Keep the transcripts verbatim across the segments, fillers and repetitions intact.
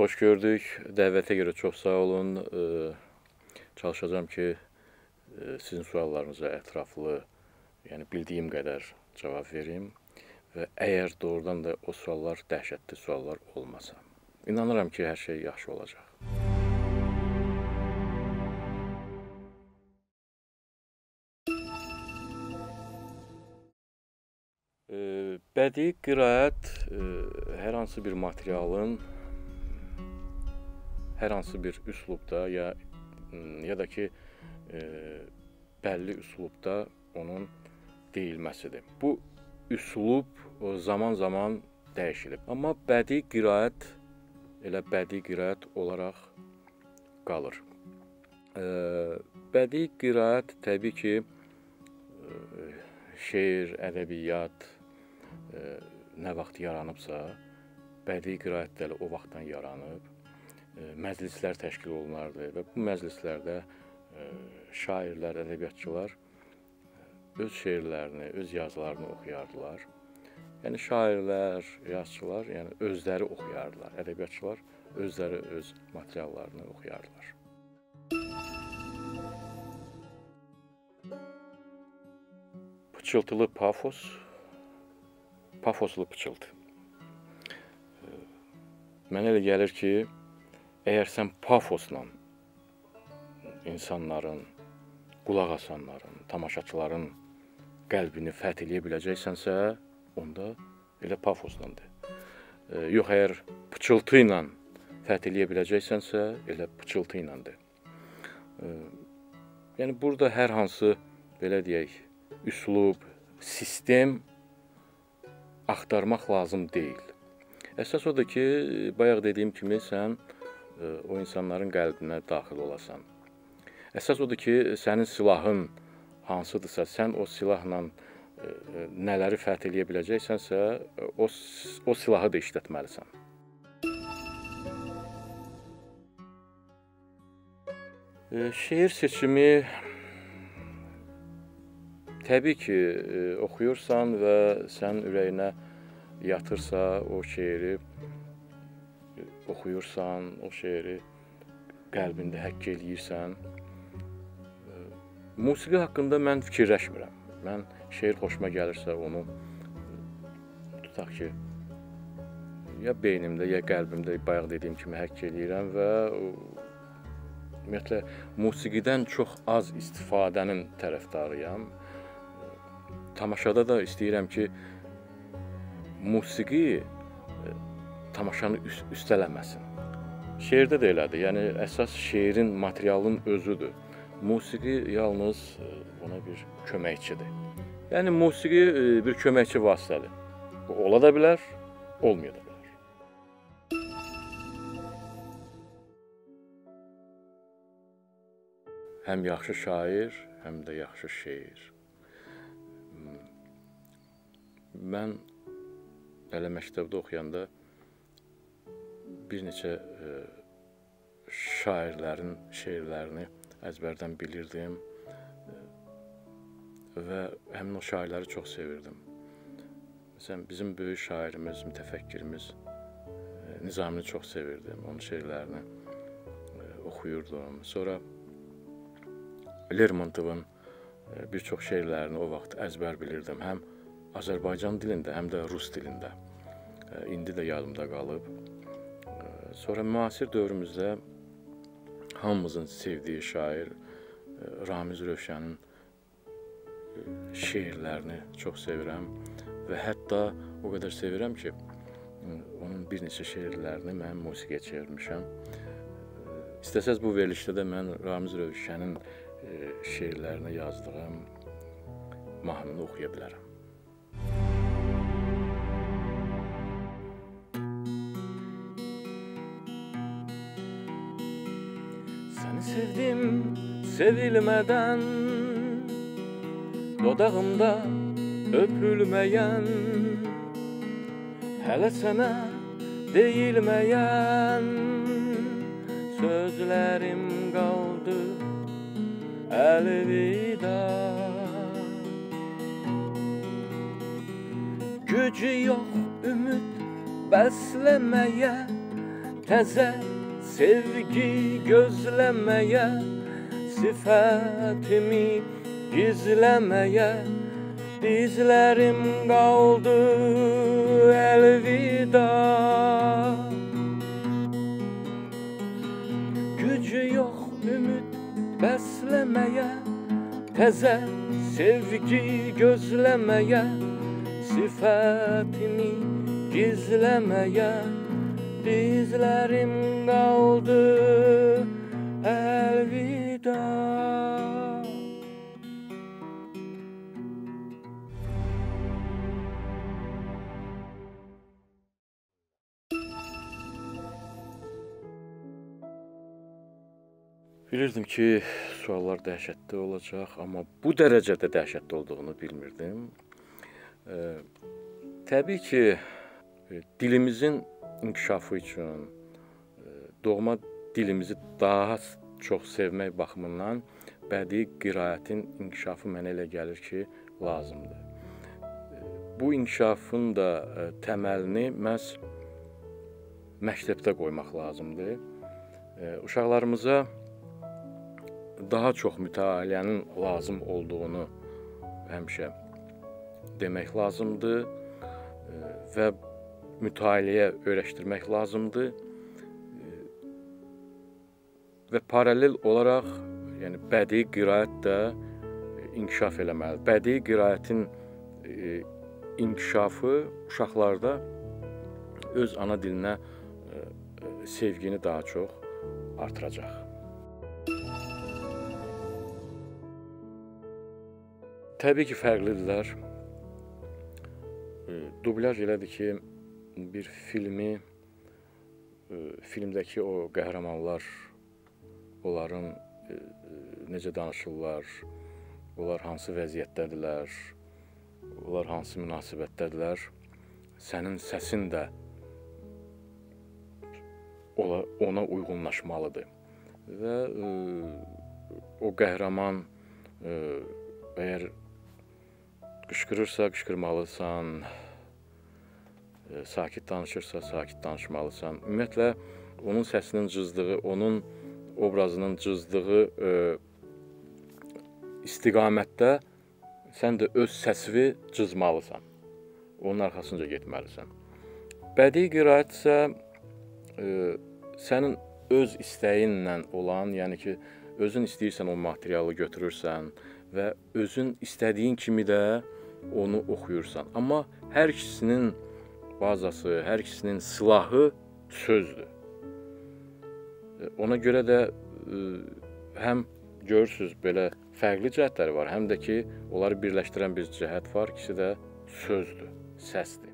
xoş gördük. Dəvətə görə çox sağ olun. Çalışacağım ki, sizin suallarınıza ətraflı, yəni bildiyim qədər cavab verim və əgər doğrudan da o suallar dəhşətli suallar olmasa, inanıram ki, hər şey yaxşı olacaq. Bədii qiraət hər hansı bir materialın hər hansı bir üslubda ya ya da ki e, bəlli üslubda onun deyilməsidir. Bu üslub zaman zaman dəyişilib. Amma bədii qiraət elə bədii qiraət olaraq qalır. E, bədii qiraət təbii ki e, şeir, ədəbiyyat e, nə vaxt yaranıbsa, bədii qiraət də o vaxtdan yaranıb. Məclislər təşkil olunardı və bu məclislərdə şairlər, ədəbiyyatçılar öz şeirlərini, öz yazılarını oxuyardılar. Yəni şairlər, yazıçılar, yəni özləri oxuyardılar, ədəbiyyatçılar özləri öz materiallarını oxuyardılar. Pıçıltılı pafos, pafoslu pıçıltı. Mənə elə gəlir ki, əgər sən pafosla insanların, qulaq asanların, tamaşaçıların qəlbini fəth eləyə biləcəksənsə, onda elə pafoslandır. Yox, əgər pıçıltı ilə fəth eləyə biləcəksənsə, elə pıçıltı ilədir. Yəni, burada hər hansı, belə deyək, üslub, sistem axtarmaq lazım deyil. Əsas odur ki, bayaq dediyim kimi, sən o insanların qəlbinə daxil olasan. Əsas odur ki, sənin silahın hansıdırsa, sən o silahla nələri fəth eləyə biləcəksənsə, o, o silahı da işlətməlisən. Şeir seçimi təbii ki, oxuyursan və sən ürəyinə yatırsa o şeiri, oxuyursan, o şeiri qəlbində həkk eləyirsən. Musiqi haqqında mən fikirləşmirəm. Mən şeir xoşuma gəlirsə, onu tutaq ki, ya beynimdə, ya qəlbimdə bayaq dediyim kimi həkk eləyirəm və ümumiyyətlə, musiqidən çox az istifadənin tərəfdarıyam. Tamaşada da istəyirəm ki, musiqi tamaşanı üstələməsin. Şeirdə də elədir, yəni əsas şeirin, materialın özüdür. Musiqi yalnız ona bir köməkçidir. Yəni musiqi bir köməkçi vasitədir. Bu ola da bilər, olmaya da bilər. Həm yaxşı şair, həm də yaxşı şeir. Mən hələ məktəbdə oxuyanda bir neçə e, şairlərin şeirlərini əzbərdən bilirdim e, və həmin o şairləri çox sevirdim. Məsələn, bizim böyük şairimiz, mütəfəkkirimiz e, Nizamini çox sevirdim, onun şeirlərini e, oxuyurdum. Sonra Lermontovun e, bir çox şeirlərini o vaxt əzbər bilirdim, həm Azərbaycan dilində, həm də rus dilində. E, indi də yadımda qalıb. Sonra müasir dövrümüzdə hamımızın sevdiyi şair Ramiz Rövşənin şeirlərini çox sevirəm və hətta o qədər sevirəm ki, onun bir neçə şeirlərini mən musiqiyə çevirmişəm. İstəsəz bu verilişdə də mən Ramiz Rövşənin şeirlərinə yazdığım mahnını oxuya bilərəm. Səni sevdim sevilmədən, dodağımda öpülməyən, hələ sənə deyilməyən sözlərim qaldı əlvida. Gücü yox ümid bəsləməyə, təzə sevgi gözləməyə, sifətimi gizləməyə, dizlərim qaldı əlvida. Gücü yox ümid bəsləməyə, təzə sevgi gözləməyə, sifətimi gizləməyə, dizlərim qaldı əlvida. Bilirdim ki, suallar dəhşətli olacaq, amma bu dərəcədə dəhşətli olduğunu bilmirdim. E, təbii ki, dilimizin inkişafı üçün, doğma dilimizi daha çox sevmək baxımından bədii qiraətin inkişafı mənə elə gəlir ki, lazımdır. Bu inkişafın da təməlini məhz məktəbdə qoymaq lazımdır. Uşaqlarımıza daha çox mütaliənin lazım olduğunu həmişə demək lazımdır və mütaliəyə öyrəşdirmək lazımdır və paralel olaraq, yəni bədii qiraət də inkişaf eləməlidir. Bədii qiraətin e, inkişafı uşaqlarda öz ana dilinə e, sevgini daha çox artıracaq. Təbii ki, fərqlidirlər. E, dublyaj elədir ki, bir filmi, e, filmdəki o qəhrəmanlar, onların e, necə danışırlar, onlar hansı vəziyyətdədirlər, onlar hansı münasibətdədirlər, sənin səsin də ona uyğunlaşmalıdır. Və e, o qəhrəman e, əgər qışqırırsa, qışqırmalısan, e, sakit danışırsa, sakit danışmalısan. Ümumiyyətlə, onun səsinin cızdığı, onun obrazının cızdığı e, istiqamətdə sən də öz səsini cızmalısan. Onun arxasınca getməlisən. Bədii qiraət isə e, sənin öz istəyinlə olan, yəni ki, özün istəyirsən o materialı götürürsən və özün istədiyin kimi də onu oxuyursan. Amma hər ikisinin bazası, hər ikisinin silahı sözdür. Ona görə də ə, həm görürsünüz belə fərqli cəhətləri var, həm də ki, onları birləşdirən bir cəhət var, ikisi də sözdür, səsdir.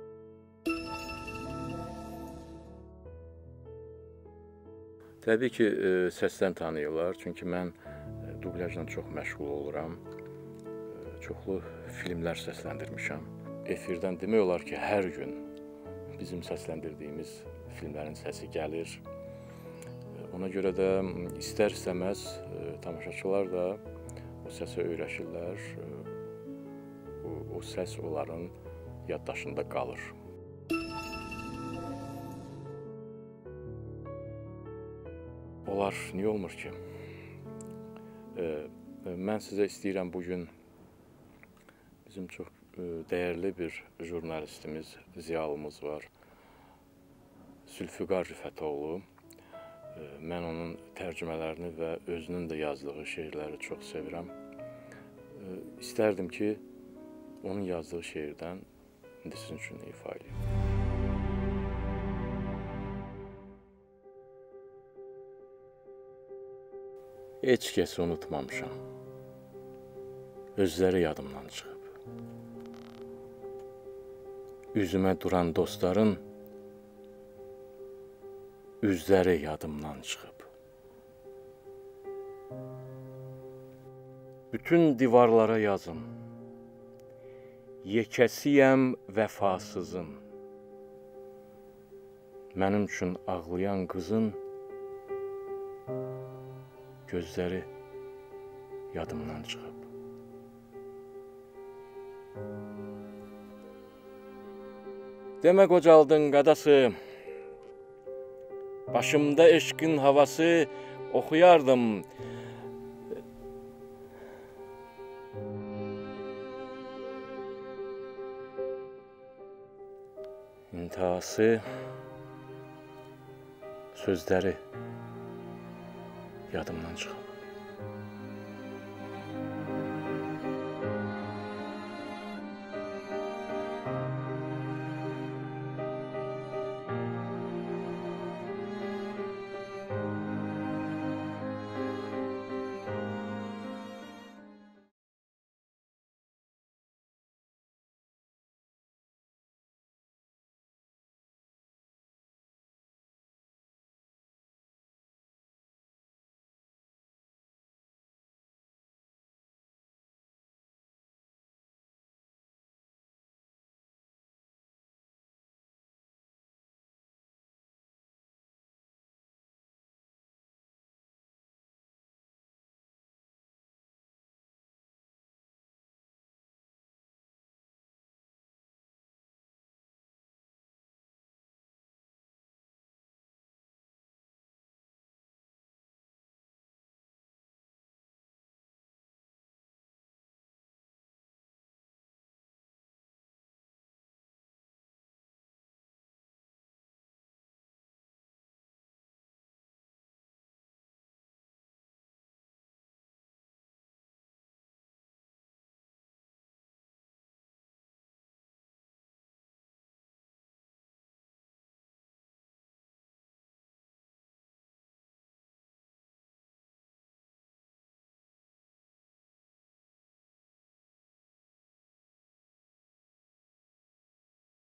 Təbii ki, ə, səsdən tanıyırlar, çünki mən ə, dublyajla çox məşğul oluram, ə, çoxlu filmlər səsləndirmişəm. Efirdən demək olar ki, hər gün bizim səsləndirdiyimiz filmlərin səsi gəlir. Ona görə də istər-istəməz tamaşaçılar da o səsə öyrəşirlər, o, o səs onların yaddaşında qalır. Onlar niyə olmur ki? Mən sizə istəyirəm bugün bizim çox dəyərli bir jurnalistimiz, ziyalımız var, Zülfüqar Rüfətoğlu. Mən onun tərcümələrini və özünün də yazdığı şeirləri çox sevirəm. İstərdim ki, onun yazdığı şeirdən indi sizin üçün ifa edeyim. Heç kəsi unutmamışam. Özləri yadımdan çıxıb. Üzümə duran dostların üzləri yadımdan çıxıb. Bütün divarlara yazın, yekəsiyəm vəfasızın. Mənim üçün ağlayan qızın gözləri yadımdan çıxıb. Demə qocaldın qadası, Başımda eşqin havası oxuyardım. İntihası sözləri yadımdan çıxıb.